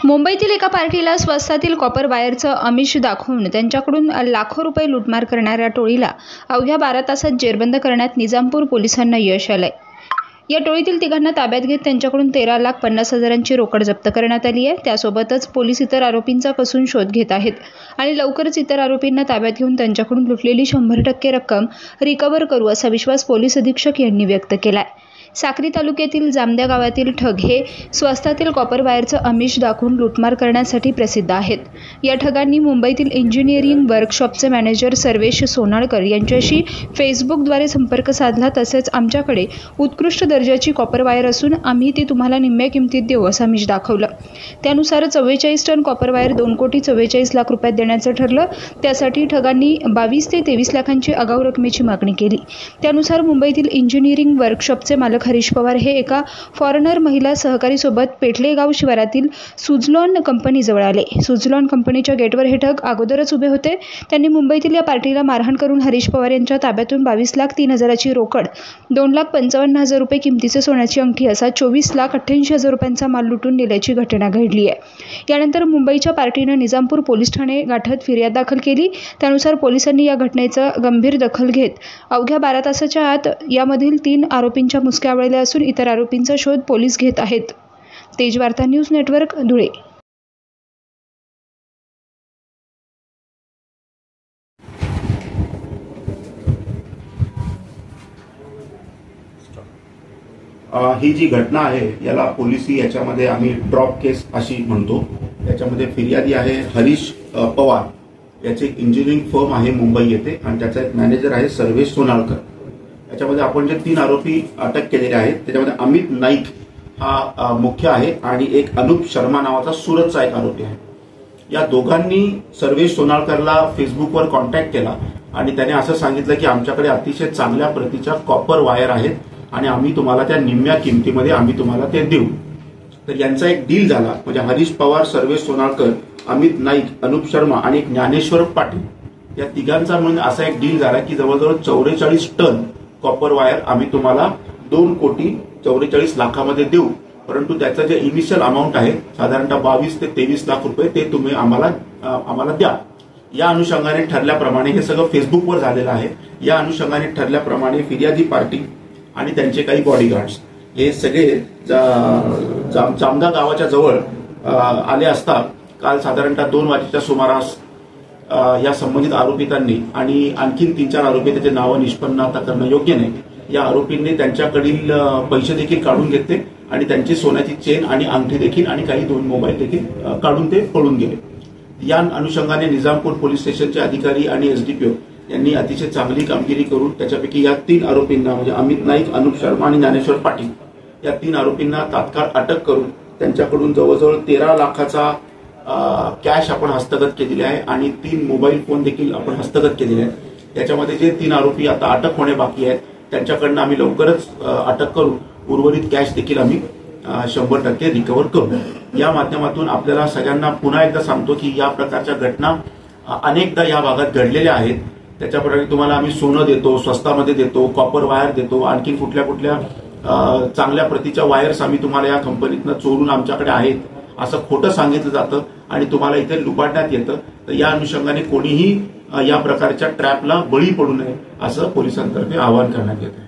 मुंबईतील एका पार्टीला स्वस्तातील कॉपर वायरचं आमिष दाखवून त्यांच्याकडून लाखो रुपये लूटमार करणाऱ्या टोळीला अवघ्या 12 तासात जेरबंद करण्यात निजामपूर पोलिसांना यश आलंय। या टोळीतील तिघांना ताब्यात घेत त्यांच्याकडून 13,50,000ची रोकड जप्त करण्यात आली आहे। त्यासोबतच पोलीस इतर आरोपींचा कसून शोध घेत आहेत आणि लवकरच इतर आरोपींना ताब्यात घेऊन त्यांच्याकडून लुटलेली 100% रक्कम रिकव्हर करू असा विश्वास पोलीस अधीक्षक यांनी व्यक्त केलाय। साक्री तालुक्यातील जामद्या गावातील ठग हे स्वस्तातील कॉपर वायरचं आमिष दाखवून लूटमार करण्यासाठी प्रसिद्ध आहेत। या ठगांनी मुंबईतील इंजिनिअरिंग वर्कशॉपचे मॅनेजर सर्वेश सोनाळकर यांच्याशी फेसबुकद्वारे संपर्क साधला। तसेच आमच्याकडे उत्कृष्ट दर्जाची कॉपर वायर असून आम्ही ती तुम्हाला निम्म्या किमतीत देऊ असं आमिष दाखवलं। त्यानुसार 44 टन कॉपर वायर 2,44,00,000 रुपयात देण्याचं ठरलं। त्यासाठी ठगांनी 22 ते 23 लाखांची आगाऊ रकमेची मागणी केली। त्यानुसार मुंबईतील इंजिनिअरिंग वर्कशॉपचे मालक हरीश पवार हे एका फॉरेनर महिला सहकारी सोबत पेठलेगाव शिवारातील सुझलॉन कंपनीजवळ आले। सुझलॉन कंपनीच्या गेटवर हे ठग अगोदरच उभे होते। त्यांनी मुंबईतील या पार्टीला मारहाण करून हरीश पवार यांच्या ताब्यातून 22,03,000ची रोकड, 2,55,000 रुपये किमतीचे सोन्याची अंगठी असा 24,88,000 रुपयांचा माल लुटून नेल्याची घटना घडली आहे। यानंतर मुंबईच्या पार्टीनं निजामपूर पोलीस ठाणे गाठत फिर्याद दाखल केली। त्यानुसार पोलिसांनी या घटनेचा गंभीर दखल घेत अवघ्या 12 तासाच्या आत यामधील 3 आरोपींच्या मुसक्या आवळल्या असून इतर आरोपींचा शोध पोलीस घेत आहेत। Tej Varta news network, Dhule. ही जी घटना आहे याला पोलिसी याच्यामध्ये आम्ही ड्रॉप केस अशी म्हणतो। याच्यामध्ये फिर्यादी आहे हरीश पवार, याचे एक इंजिनिअरिंग फर्म आहे मुंबई येथे आणि त्याचा एक मॅनेजर आहे सर्वेश सोनाळकर। याच्यामध्ये आपण जे 3 आरोपी अटक केलेले आहेत त्याच्यामध्ये अमित नाईक हा मुख्य आहे आणि एक अनुप शर्मा नावाचा सुरतचा एक आरोपी आहे। या दोघांनी सर्वेश सोनाळकरला फेसबुकवर कॉन्टॅक्ट केला आणि त्याने असं सांगितलं की आमच्याकडे अतिशय चांगल्या प्रतीच्या कॉपर वायर आहेत आणि आम्ही तुम्हाला त्या निम्म्या किमतीमध्ये आम्ही तुम्हाला ते देऊ। तर यांचा एक डील झाला, म्हणजे हरीश पवार, सर्वेश सोनाळकर, अमित नाईक, अनुप शर्मा आणि एक ज्ञानेश्वर पाटील या तिघांचा म्हणून असा एक डील झाला की जवळजवळ 44 टन कॉपर वायर आम्ही तुम्हाला 2,44,00,000 देऊ, परंतु त्याचं जे इनिशियल अमाऊंट आहे साधारणतः 22 ते 23 लाख रुपये ते तुम्ही आम्हाला द्या। या अनुषंगाने ठरल्याप्रमाणे हे सगळं फेसबुकवर झालेलं आहे। या अनुषंगाने ठरल्याप्रमाणे फिर्यादी पार्टी आणि त्यांचे काही बॉडीगार्ड्स हे सगळे जामदा गावाच्या जवळ आले असता काल साधारणतः 2 वाजेच्या सुमारास या संबंधित आरोपितांनी आणि आणखीन 3-4 आरोपी, त्याचे नावं निष्पन्न आता करणं योग्य नाही, या आरोपींनी त्यांच्याकडील पैसे देखील काढून घेतले आणि त्यांची सोन्याची चेन आणि अंगठी देखील आणि काही 2 मोबाईल देखील काढून ते पळून गेले। या अनुषंगाने निजामपूर पोलीस स्टेशनचे अधिकारी आणि एसडीपीओ यांनी अतिशय चांगली कामगिरी करून त्याच्यापैकी या 3 आरोपींना, म्हणजे अमित नाईक, अनुप शर्मा आणि ज्ञानेश्वर पाटील या 3 आरोपींना तात्काळ अटक करून त्यांच्याकडून जवळजवळ 13 लाखाचा कॅश आपण हस्तगत केलेली आहे आणि 3 मोबाईल फोन देखील आपण हस्तगत केलेले आहेत। याच्यामध्ये जे 3 आरोपी आता अटक होणे बाकी आहेत त्यांच्याकडनं आम्ही लवकरच अटक करून उर्वरित कॅश देखील आम्ही 100% रिकव्हर करू। या माध्यमातून आपल्याला सगळ्यांना पुन्हा एकदा सांगतो की या प्रकारच्या घटना अनेकदा या भागात घडलेल्या आहेत। त्याच्याप्रमाणे तुम्हाला आम्ही सोनं देतो, स्वस्तामध्ये देतो, कॉपर वायर देतो, आणखी कुठल्या चांगल्या प्रतीच्या वायर्स आम्ही तुम्हाला या कंपनीतनं चोरून आमच्याकडे आहेत असं खोटं सांगितलं जातं आणि तुम्हाला इथे लुबाडण्यात येतं। तर या अनुषंगाने कोणीही या प्रकारच्या ट्रॅपला बळी पडू नये असं पोलिसांतर्फे आवाहन करण्यात येतं।